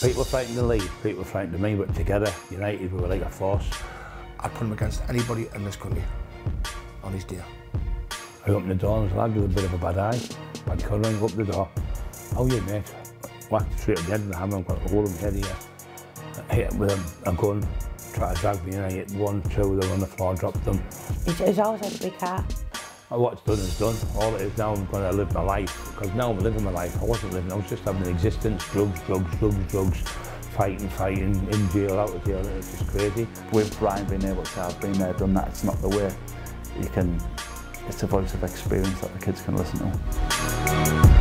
People were frightened of Leeds, people were frightened of me, but together, united, we were like a force. I'd put him against anybody in this country on his day. I opened the door and was like, with a bit of a bad eye. Bad covering, up the door. Oh yeah, mate. Whacked straight at the head of the hammer and got a hole in my head here. I hit him with a gun, tried to drag me in, I hit 1, 2, they were on the floor, dropped them. He's always had a big heart. What's done is done. All it is now, I'm going to live my life. Because now I'm living my life. I wasn't living, I was just having an existence. Drugs, fighting, in jail, out of jail, and it's just crazy. With Brian being able to have been there, done that, it's not the way you can, it's a voice of experience that the kids can listen to.